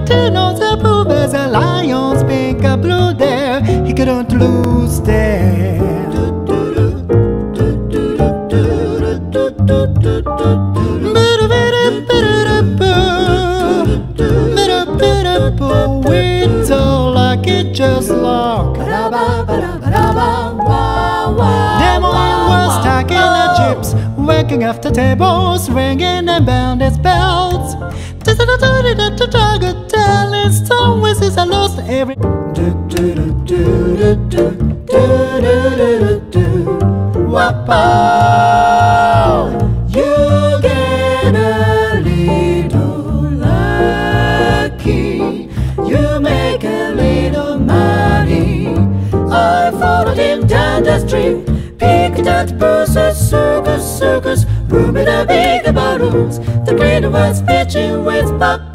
knows the proof as a lion's pink and blue there. He couldn't lose there. It's all like it just locked. Demo was stacking the chips, working after tables, ringing and bound its belts. Target telling stone whistles I lost every. Wow, you get a little lucky. You make a little money. I followed him down the street, picked at Bruce's circus, room in a big balloons. The green was pitching with pop.